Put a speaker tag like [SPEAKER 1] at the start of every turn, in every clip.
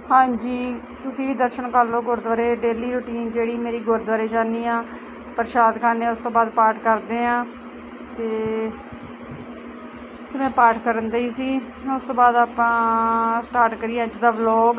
[SPEAKER 1] हाँ जी, तुसी भी दर्शन कर लो गुरुद्वारे। डेली रूटीन जी मेरी गुरुद्वारे जानी हाँ, प्रशाद खाने, उस तो बाद पाठ करते हैं। तो मैं पाठ करन दी सी, उस तो बाद आपां स्टार्ट करिए अज दा व्लॉग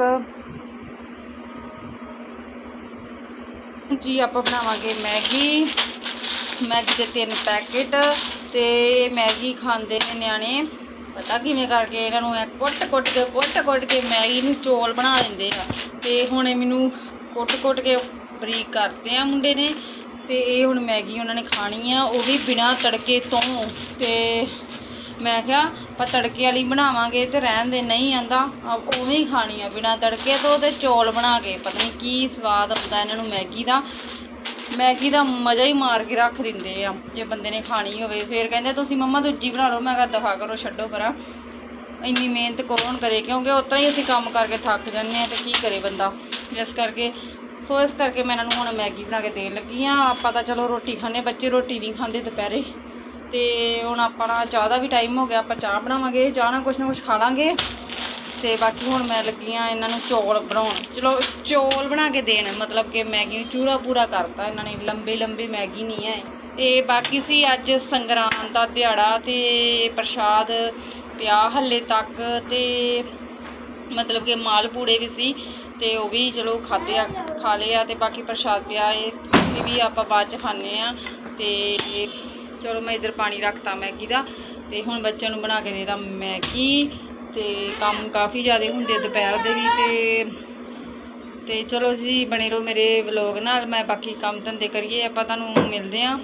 [SPEAKER 1] जी। आप बनावांगे मैगी के 3 पैकेट। तो मैगी खाते हैं न्याणे, पता किवें करके इन्होंने कुट के मैगी नूं चौल बना देंगे। तो हुण मैनू कुट के बरीक करते हैं मुंडे ने। तो ये हुण मैगी उन्होंने खानी है, वो भी बिना तड़के तो। मैं क्या पर तड़के वाली बनावांगे तो रहन दे, नहीं आंदा उवें ही खानी है बिना तड़के तो। चौल बना के पता नहीं की स्वाद आता इन्होंने मैगी दा मज़ा ही मार के रख देंगे आ। जे बंदे ने खानी होवे फिर कहते तुसीं मम्मा दूजी बना लो। मैं कहा दफा करो, छड्डो परा, इन्नी मेहनत कौन करे, क्योंकि उतना ही असीं काम करके थक जाने तो की करे बंदा। इस करके मैं इन्होंने हुण मैगी बना के देन लगी हाँ। आपां तां चलो रोटी खाने, बच्चे रोटी नहीं खाते दोपहरे। तो हुण आपां ना चाह का भी टाइम हो गया, आपां चाह बनावांगे, चाह ना कुछ खा लांगे। तो बाकी हुण मैं लगी हाँ इन्होंने चौल बनाउण। चलो चौल बना के देन, मतलब कि मैगी चूरा पूरा करता इन्होंने, लंबी मैगी नहीं है। तो बाकी सी अज संगरांद का दिहाड़ा, तो प्रशाद पिया हले तक, तो मतलब कि माल पूड़े भी सी, तो वह भी चलो खाते खा लिया। तो बाकी प्रशाद पिया भी आप बाद च खाने। तो चलो मैं इधर पानी रखता मैगी का, तो हुण बच्चों को बना के देता मैगी। तो काम काफ़ी ज़्यादा होंगे दोपहर के भी। तो चलो जी बने रहो मेरे व्लॉग नाल। मैं बाकी काम धंधे करिए आपां तुहानूं मिलदे हां।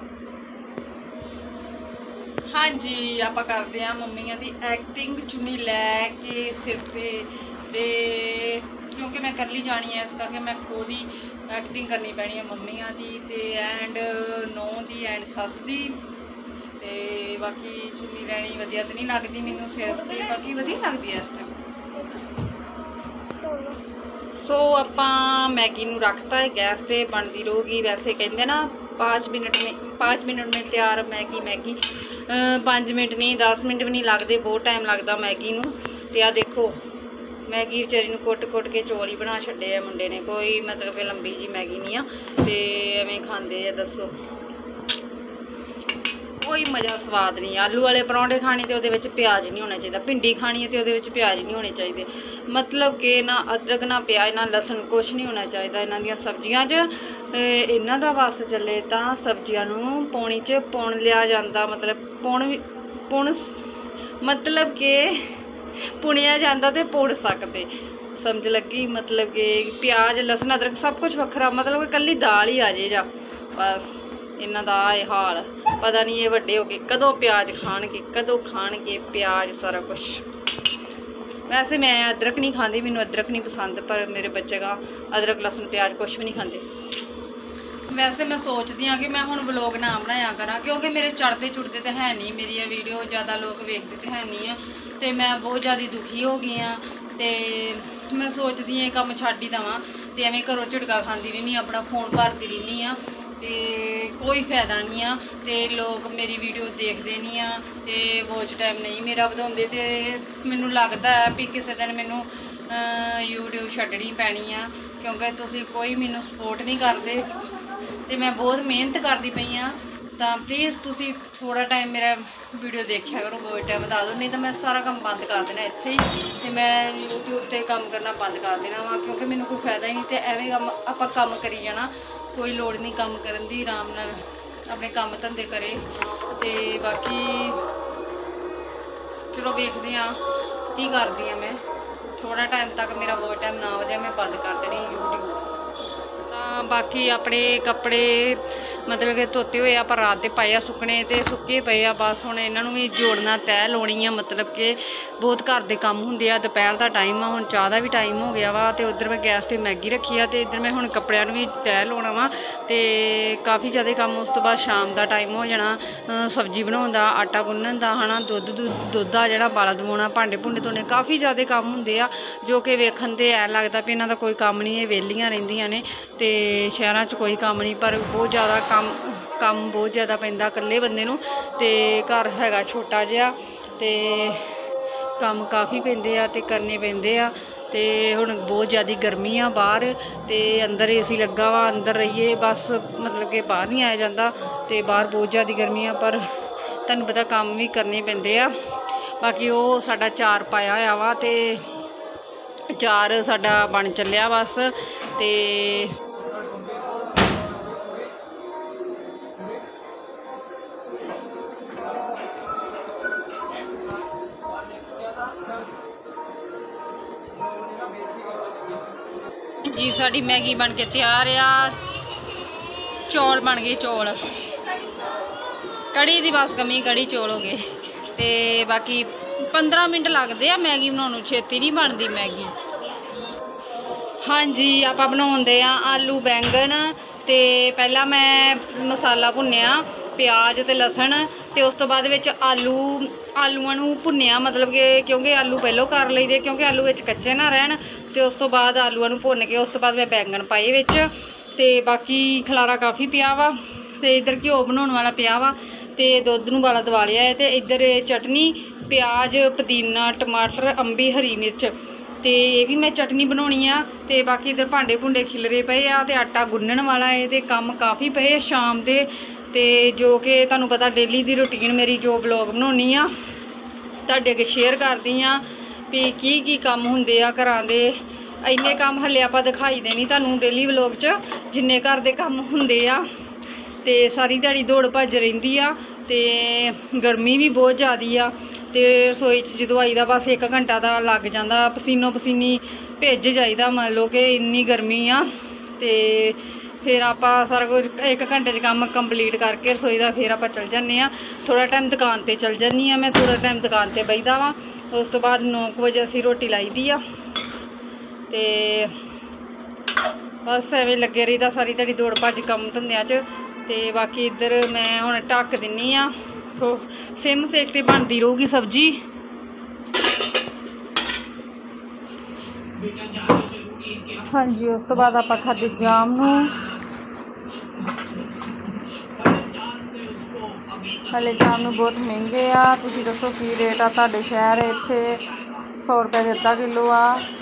[SPEAKER 1] हाँ जी, आप करते हैं मम्मिया की एक्टिंग, चुन्नी लैके सिर पे। क्योंकि मैं कल्ली जानी है, इस करके मैं खुद ही एक्टिंग करनी पैनी है मम्मिया की, एंड नौं की, एंड सस की। तो बाकी चुन्नी लैनी वधिया तो नहीं लगती मैनू सिर पर, बाकी वधिया लगती है इस टाइम। सो आपां मैगी नूं रखता है गैस ते, बनती रहूगी। वैसे कहते ना 5 मिनट में तैयार मैगी 5 मिनट नहीं 10 मिनट भी नहीं लगते, बहुत टाइम लगता मैगी नूं। ते आ देखो मैगी बेचारी नूं कुट के चौल ही बना छड्डे आ मुंडे ने, कोई मतलब कि लंबी जी मैगी नहीं आ। ते एवें खांदे आ, दसो कोई मज़ा स्वाद नहीं। आलू वाले परौंठे खाने तो वो प्याज नहीं होना चाहिए, भिंडी खानी है तो वो प्याज नहीं होने चाहिए, मतलब कि ना अदरक ना प्याज ना लसन कुछ नहीं होना चाहिए इन्हां दियां सब्जियां च। इन्हां दा वस चले तो सब्जियां नूं पौनी च पुण लिया जाता, मतलब मतलब कि पुणिया जाता तो पुण सकते, समझ लगी। मतलब कि प्याज लसन अदरक सब कुछ वखरा, मतलब कि कल्ली दाल ही आ जाए जा बस। इन्हां दा ये हाल, पता नहीं ये वड्डे हो गए कदों प्याज खाणगे प्याज सारा कुछ। वैसे मैं अदरक नहीं खाती, मैनू अदरक नहीं पसंद, पर मेरे बच्चे का अदरक लसन प्याज कुछ भी नहीं खाते। वैसे मैं सोचती हाँ कि मैं हुण व्लॉग ना बनाया करा, क्योंकि मेरे चढ़ते चुड़ते तो है नहीं, मेरी वीडियो ज़्यादा लोग वेखते तो है नहीं है। तो मैं बहुत ज़्यादा दुखी हो गई हाँ। तो मैं सोचती हाँ काम छड्ड ही देवां, तो एवें घरों झिड़का खाती रहनी, अपना फोन भरती रहनी हाँ, तो कोई फायदा नहीं आ। तो लोग मेरी वीडियो देखते नहीं आ, तो वॉच टाइम नहीं मेरा वधाउंदे। तो मैनू लगता है भी किसी दिन मैनू यूट्यूब छड्डनी पैनी आ, क्योंकि तुसीं कोई मैनू सपोर्ट नहीं करते। तो मैं बहुत मेहनत करती पई हाँ, तो प्लीज़ तुसीं थोड़ा टाइम मेरा वीडियो देखा करो, वॉच टाइम बता दो, नहीं तो मैं सारा काम बंद कर देना इत्थे ही। तो मैं यूट्यूब पर काम करना बंद कर देना वा, क्योंकि मैनू कोई फायदा ही नहीं। तो एवें आपां काम करी जाना, कोई लोड़ नहीं काम करन दी, आराम नाल अपने काम धंधे करे। तो बाकी चलो वेखते हैं की करदी हाँ मैं। थोड़ा टाइम तक मेरा वॉच टाइम ना वधिया मैं बंद कर देनी यूट्यूब। तो बाकी अपने कपड़े मतलब कि धोते हुए आप रात के पाए सुकने, तो सुके पे आ, बस हुण इन्हों भी जोड़ना तैह लाउणी आ। मतलब कि बहुत घर के काम होंगे आ, दोपहर का टाइम आ, हुण चाह का भी टाइम हो गया वा। तो उधर मैं गैस पर मैगी रखी आ, तो इधर मैं हुण कपड़ियां भी तैह लाउणा वा। तो काफ़ी ज़्यादा काम, उस तो बाद शाम का टाइम हो जाना, सब्जी बनाउण दा, आटा गुन्नण दा, है ना, दुद्ध आ जिहड़ा बाला दवाउणा, भांडे भूंडे धोने, काफ़ी ज़्यादा काम होंगे आ, जो कि वेखण ते ऐ लगदा भी इन्हां दा कोई काम नहीं, ये वेलियां रहिंदियां ने। तो शहरां च कोई काम नहीं, पर बहुत ज़्यादा काम बहुत ज़्यादा पैंदा इकल्ले बंदे नूं। ते घर हैगा छोटा जिहा, ते काम काफ़ी पैंदे आ, ते करने पैंदे आ। ਤੇ ਹੁਣ ਬਹੁਤ ਜ਼ਿਆਦਾ ਗਰਮੀ ਆ ਬਾਹਰ, ਤੇ ਅੰਦਰ ਏਸੀ ਲੱਗਾ ਵਾ, ਅੰਦਰ ਰਹੀਏ ਬਸ, ਮਤਲਬ ਕਿ ਬਾਹਰ ਨਹੀਂ ਆਇਆ ਜਾਂਦਾ। ਤੇ ਬਾਹਰ ਬਹੁਤ ਜ਼ਿਆਦਾ ਗਰਮੀ ਆ, ਪਰ ਤੁਹਾਨੂੰ ਪਤਾ ਕੰਮ ਵੀ ਕਰਨੇ ਪੈਂਦੇ ਆ। ਬਾਕੀ ਉਹ ਸਾਡਾ ਚਾਰ ਪਾਇਆ ਹੋਇਆ ਵਾ, ਤੇ ਚਾਰ ਸਾਡਾ ਬਣ ਚੱਲਿਆ ਬਸ। ਤੇ ਜੀ ਸਾਡੀ ਮੈਗੀ बन के तैयार आ। चौल बन गए, चौल कड़ी की बस कमी, कड़ी चौल हो गए। तो बाकी 15 मिनट लगते हैं मैगी बनाने, छेती नहीं बनती मैगी। हाँ जी, आप बनाते हैं आलू बैंगन। तो पहला मैं मसाला भुन्निया, प्याज ते लसन, तो उस तो बाद विच आलूआं नूं भुन्निया, मतलब कि क्योंकि आलू पहलों कर लईदे क्योंकि आलू विच कच्चे ना रहन। तो उस तो बाद आलूआं नूं भुन के उस तो बाद मैं बैंगन पाए विच। ते बाकी खलारा काफ़ी पिया वा, ते इधर घ्यो बनाउण वाला पिया वा, ते दुध नूं वाला दवा लिया है। ते इधर चटनी, प्याज, पुदीना, टमाटर, अंबी, हरी मिर्च, ते ये भी मैं चटनी बनाउणी आ। ते बाकी इधर भांडे भुंडे खिलरे पे आ, ते आटा गुन्नण वाला है, ते कम काफ़ी पे शाम दे। ते जो कि तुहानूं पता डेली दी रूटीन मेरी जो ब्लॉग बनाउणी आ तुहाडे अगे शेयर करदी आ भी की काम हुंदे आ घरां दे। इन्ने काम हल्ले आपां दिखाई देनी तुहानूं डेली ब्लॉग च, जिन्ने घर दे काम हुंदे आ। ते सारी दिहाड़ी दौड़ भज्ज रहिंदी आ, ते गर्मी भी बहुत ज़्यादा आ। ते रसोई च जदों आई दा बस 1 घंटा दा लग जांदा, पसीनो पसीनी भिज जाईदा, मान लो कि इन्नी गर्मी आ। ते फिर आप सारा कुछ 1 घंटे काम कंप्लीट करके रसोई का फिर आप चल जाने। थोड़ा टाइम दुकान पर चल जानी, मैं थोड़ा टाइम दुकान पर बहीदा वा। उस तो बाद 9 बजे असी रोटी लाई दी आ। ते बस एवें लगे रहीदा सारी दिहाड़ी दौड़ भज कम धंदियां च। ते बाकी इधर मैं हुण ढक दिन्नी आ, तो सिम सेक ते बनती रहूगी सब्जी। हाँ जी, उस तो बाद आप खाते जामनू। हले जामनू बहुत महंगे आ, तुसीं दसो की रेट आ तुहाडे शहर? इत्थे 100 रुपए दे 1/2 किलो आ।